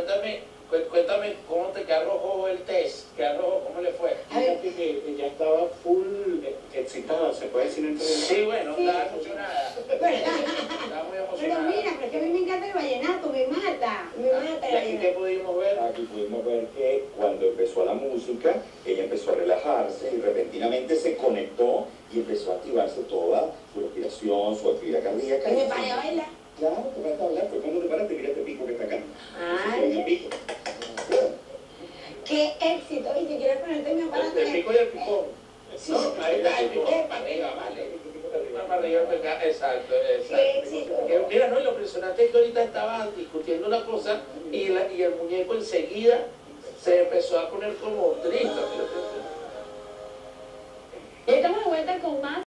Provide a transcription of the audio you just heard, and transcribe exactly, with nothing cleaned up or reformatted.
cuéntame, cu- cuéntame cómo te qué arrojó el test, qué arrojó, cómo le fue. Fíjate que ella estaba full excitada, se puede decir entre Sí, bueno, Sí. estaba emocionada. Pero, Estaba muy pero emocionada. mira, pero es que a mí me encanta el vallenato, me mata, me mata el ¿Y aquí qué vallenato. pudimos ver? Aquí pudimos ver que cuando empezó la música, ella empezó a relajarse y repentinamente se conectó y empezó a activarse toda su respiración, su actividad cardíaca. Y me paré a bailar. Claro, te paraste a hablar, fue cuando te paraste, mira este pico que está acá. Ay. Ese pico. Qué éxito, y te quieres ponerte mi aparato. El pico y el picón. Sí. No, ahí está, el picón para arriba, vale. No, para arriba, para acá, exacto, exacto. Qué éxito. Que, mira, no, y lo impresionante es que ahorita estaban discutiendo una cosa y, la, y el muñeco enseguida se empezó a poner como triste. Y estamos de vuelta con más.